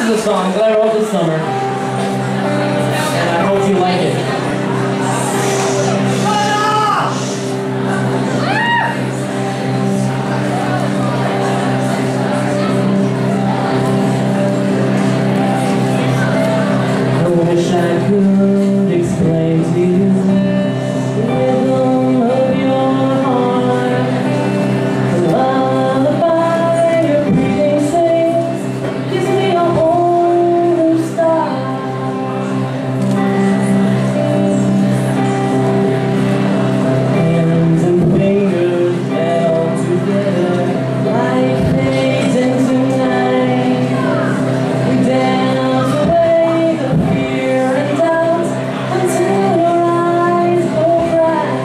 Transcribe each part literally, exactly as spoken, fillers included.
is a song that I wrote this summer, and I hope you like it. I wish I could explain to you the rhythm of your heart, the lullaby your breathing sings gives me a whole new start. Hands and fingers held together like fades into night. We dance away the fear and doubt until your eyes go bright.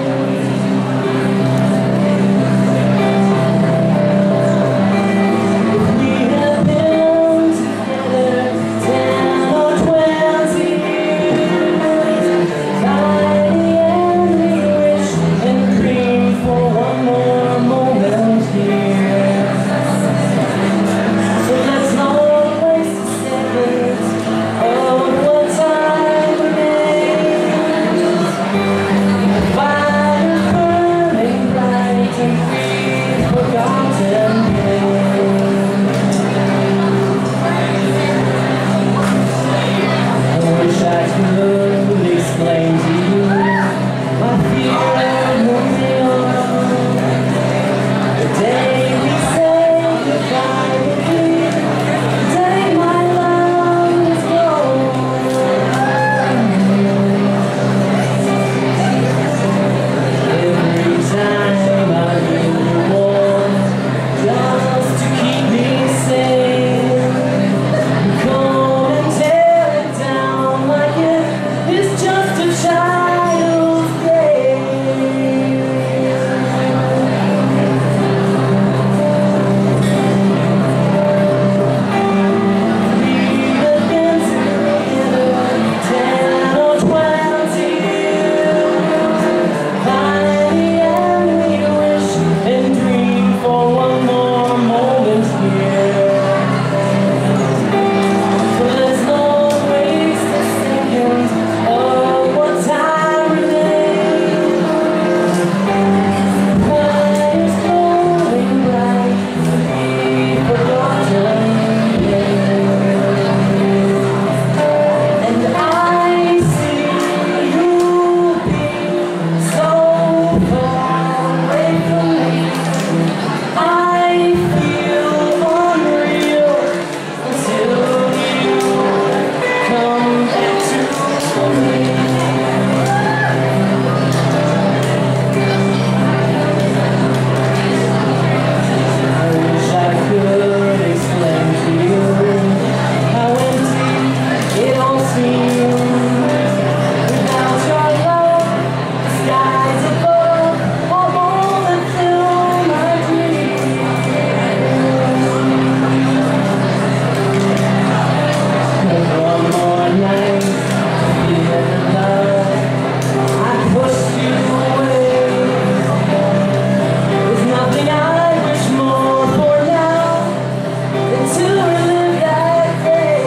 We have been together ten or twenty years. By the end we wish and dream for one more moment here. So let's not waste a second of what time remains. Fire burning bright and we've forgotten pain. I wish I could explain to you my fear of moving on. The day we say goodbye will be the day my love is gone. Every time I leave the wall, just to keep me safe, you come and tear it down like it is just a child's game. We've been together ten or twenty years. By the end we wish and dream for one more moment here. So let's not waste a second of what time remains. Fire's glowing bright, we've forgotten pain. And I see you being so far away from me. I feel unreal until you come back to me. I wish I could explain to you how empty it all seems without your love. The skies above are more than fill my dreams. One more night, feeling love, I pushed you away. There's nothing I wish more for now than to relive that day.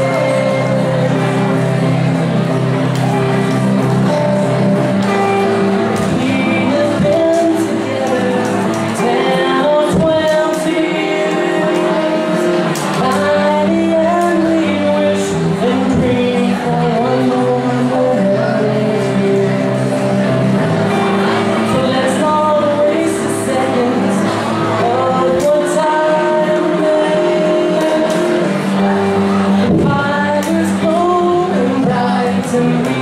We have been together ten or twenty years. By the end we wish and dream for one more moment here. So let's not waste a second of what time remains. The fire's glowing bright and we